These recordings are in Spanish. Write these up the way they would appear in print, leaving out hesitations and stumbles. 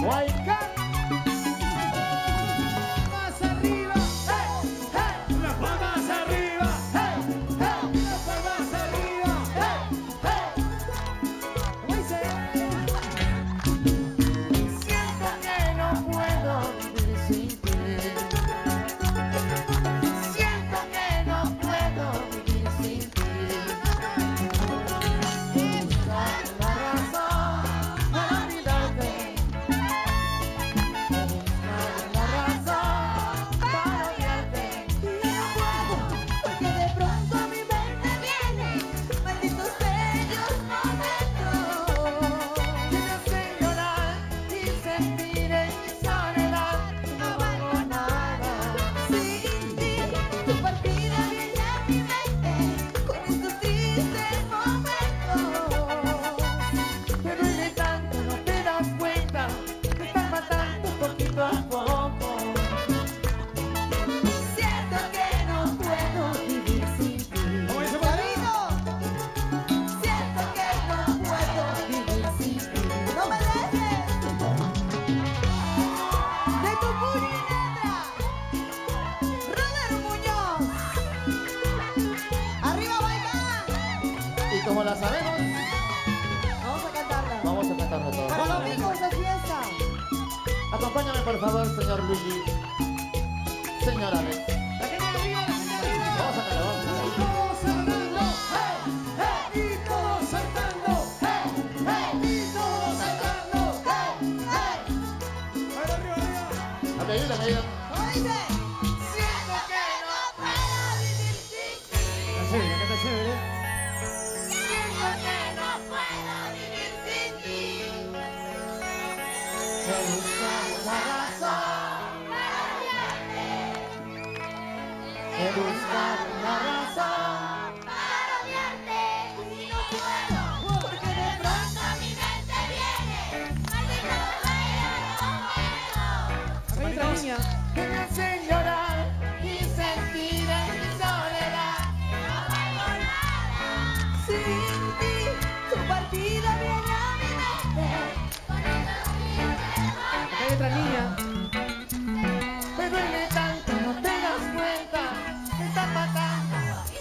Huaycán. Más arriba. Hey, hey. Las palmas arriba. Hey, hey. Las palmas arriba. Hey, hey. ¿Cómo dice? Siento que no puedo vivir sin ti. Siento que no puedo vivir sin ti. Como la sabemos, Vamos a cantarla. vamos a cantarla todos. Para los amigos de fiesta. Acompáñame por favor, señor Luigi. Señor Alex. La gente de arriba, la gente de arriba. Vamos a cantar, vamos a cantar. Todos saltando, hey, hey, y todos saltando, hey, hey, y todos saltando, hey, hey. Arriba, arriba, arriba. A medida, a medida. ¿Cómo dice? Siento que no puedo vivir sin ti. Está chévere, acá está chévere. Siento que no puedo vivir sin ti. He buscado la razón para odiarte. He buscado la razón para odiarte y no puedo, porque de pronto a mi mente viene maldito sueño. Hay otra niña que me hace llorar y sentir en mi soledad. No valgo nada sin ti. Tu partida viene a mi mente. Acá hay otra niña. Me duele tanto, no te das cuenta. Me está matando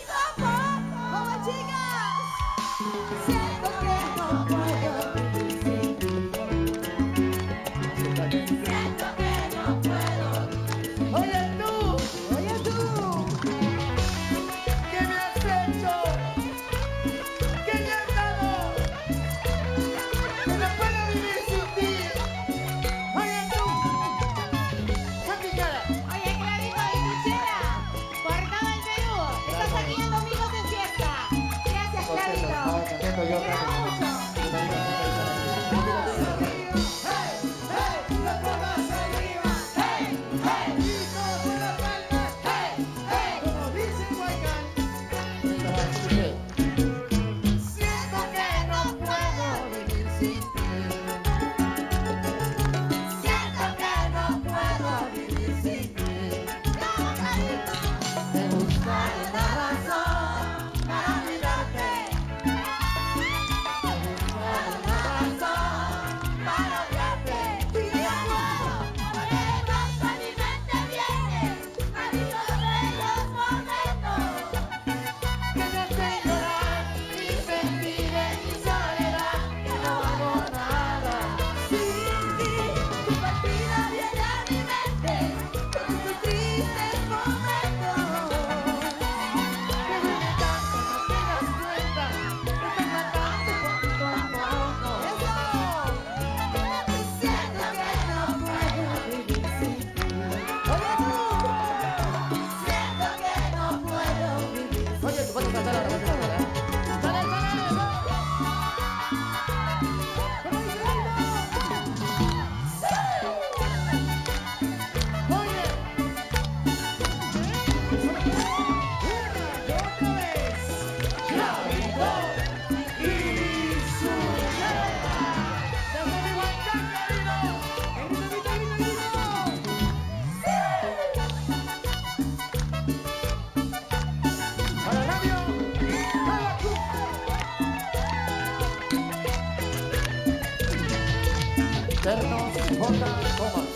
Ternos J. Thomas.